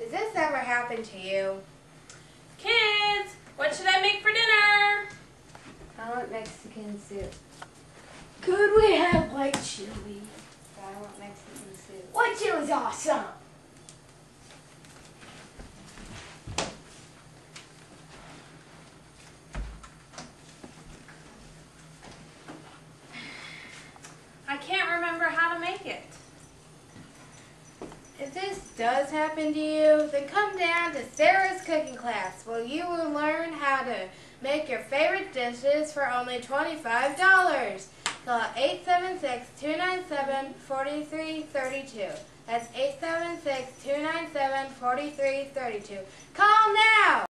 Has this ever happened to you? Kids, what should I make for dinner? I want Mexican soup. Could we have white chili? I want Mexican soup. White chili's awesome. I can't remember how to make it. If this does happen to you, then come down to Sarah's cooking class where you will learn how to make your favorite dishes for only $25. Call 876-297-4332. That's 876-297-4332. Call now!